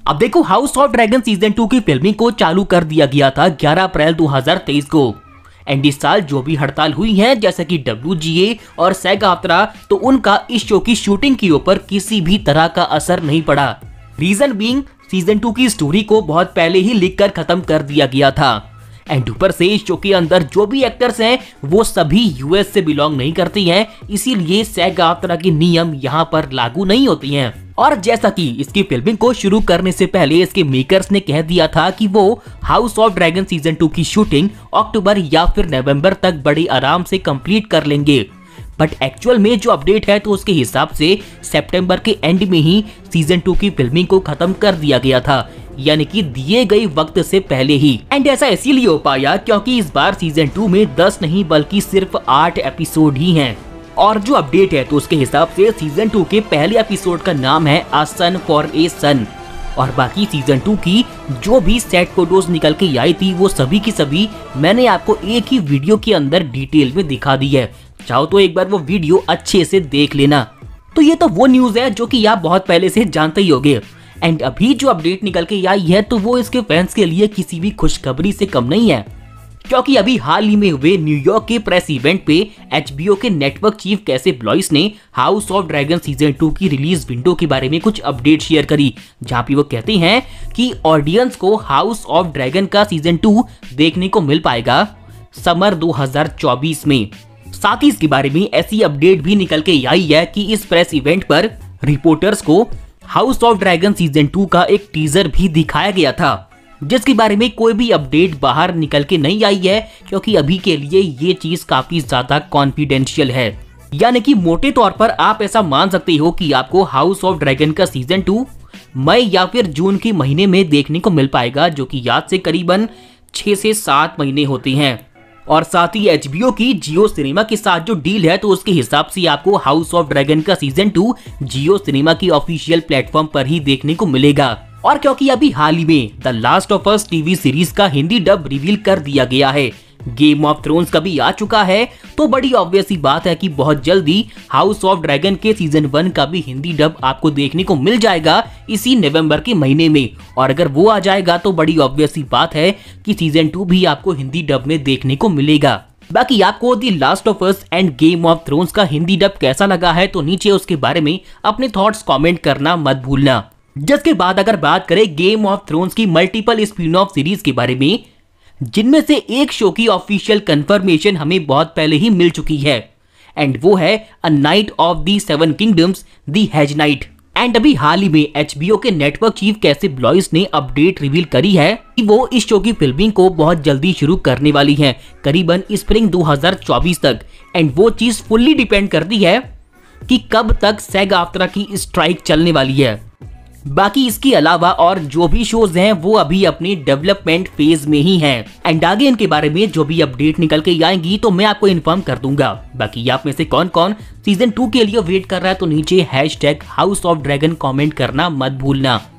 अब देखो, house of Dragon season 2 की फिल्मिंग को चालू कर दिया गया था 11 अप्रैल 2023 को। एंड इस साल जो भी हड़ताल हुई है, जैसे कि WGA और SAG-AFTRA, तो उनका इस शो की शूटिंग के ऊपर किसी भी तरह का असर नहीं पड़ा। रीजन बीइंग, सीजन 2 की स्टोरी को बहुत पहले ही लिखकर खत्म कर दिया गया था। एंड ऊपर से इस शो के अंदर जो भी एक्टर्स हैं वो सभी US से बिलोंग नहीं करती हैं, इसीलिए SAG-AFTRA के नियम यहाँ पर लागू नहीं होती हैं। और जैसा कि इसकी फिल्मिंग को शुरू करने से पहले इसके मेकर्स ने कह दिया था कि वो हाउस ऑफ ड्रैगन सीजन 2 की शूटिंग अक्टूबर या फिर नवंबर तक बड़े आराम से कंप्लीट कर लेंगे। बट एक्चुअल में जो अपडेट है तो उसके हिसाब से सितंबर के एंड में ही सीजन 2 की फिल्मिंग को खत्म कर दिया गया था, यानी कि दिए गए वक्त से पहले ही। एंड ऐसा इसीलिए हो पाया क्योंकि इस बार सीजन 2 में 10 नहीं बल्कि सिर्फ 8 एपिसोड ही हैं। और जो अपडेट है तो उसके हिसाब से सीजन 2 के पहले एपिसोड का नाम है अ सन फॉर ए सन, और बाकी सीजन 2 की जो भी सेट फोटोज निकल के आई थी वो सभी की सभी मैंने आपको एक ही वीडियो के अंदर डिटेल में दिखा दी है। चाहो तो एक बार वो वीडियो अच्छे से देख लेना। तो ये तो वो न्यूज है जो कि आप बहुत पहले से जानते ही होंगे। एंड अभी जो अपडेट निकल के आई है तो वो इसके फैंस के लिए किसी भी खुशखबरी से कम नहीं है, क्योंकि अभी हाल ही में हुए न्यूयॉर्क के प्रेस इवेंट पे HBO के नेटवर्क चीफ कैसे ब्लॉइस ने हाउस ऑफ ड्रैगन सीजन 2 की रिलीज विंडो के बारे में कुछ अपडेट शेयर करी, जहाँ पे वो कहते हैं कि ऑडियंस को हाउस ऑफ ड्रैगन का सीजन 2 देखने को मिल पाएगा समर 2024 में। साथ ही इसके बारे में ऐसी अपडेट भी निकल के आई है कि इस प्रेस इवेंट पर रिपोर्टर्स को हाउस ऑफ ड्रैगन सीजन 2 का एक टीजर भी दिखाया गया था, जिसके बारे में कोई भी अपडेट बाहर निकल के नहीं आई है, क्योंकि अभी के लिए ये चीज काफी ज्यादा कॉन्फिडेंशियल है। यानी कि मोटे तौर पर आप ऐसा मान सकते हो कि आपको हाउस ऑफ ड्रैगन का सीजन 2 मई या फिर जून के महीने में देखने को मिल पाएगा, जो कि याद से करीबन 6 से 7 महीने होते हैं। और साथ ही HBO की जियो सिनेमा के साथ जो डील है तो उसके हिसाब से आपको हाउस ऑफ ड्रैगन का सीजन 2 जियो सिनेमा की ऑफिशियल प्लेटफॉर्म पर ही देखने को मिलेगा। और क्योंकि अभी हाल ही में the Last of Us TV series का हिंदी डब रिवील कर दिया गया है, गेम ऑफ थ्रोन्स का भी आ चुका है, तो बड़ी ऑब्वियस ही बात है कि बहुत जल्दी हाउस ऑफ ड्रैगन के सीजन 1 का भी हिंदी डब आपको देखने को मिल जाएगा इसी नवंबर के महीने में। और अगर वो आ जाएगा तो बड़ी ऑब्वियस ही बात है कि सीजन 2 भी आपको हिंदी डब में देखने को मिलेगा। बाकी आपको the Last of Us and Game of Thrones का हिंदी डब कैसा लगा है तो नीचे उसके बारे में अपने थॉट्स कॉमेंट करना मत भूलना। जिसके बाद अगर बात करें गेम ऑफ थ्रोन्स की मल्टीपल स्पिन ऑफ सीरीज के बारे में, जिनमें से एक शो की ऑफिशियल कंफर्मेशन हमें बहुत पहले ही मिल चुकी है, एंड वो है a Knight of the 7 Kingdoms the Hedge Knight. And अभी हाल ही में HBO के नेटवर्क चीफ कैसे ब्लॉइस ने अपडेट रिवील करी है कि वो इस शो की फिल्मिंग को बहुत जल्दी शुरू करने वाली हैं, करीबन स्प्रिंग 2024 तक। एंड वो चीज फुल्ली डिपेंड करती है कि कब तक SAG-AFTRA की स्ट्राइक चलने वाली है। बाकी इसके अलावा और जो भी शोज हैं वो अभी अपनी डेवलपमेंट फेज में ही हैं। एंड आगे इनके बारे में जो भी अपडेट निकल के आएंगी तो मैं आपको इन्फॉर्म कर दूंगा। बाकी आप में से कौन कौन सीजन 2 के लिए वेट कर रहा है तो नीचे #हाउस ऑफ ड्रैगन कमेंट करना मत भूलना।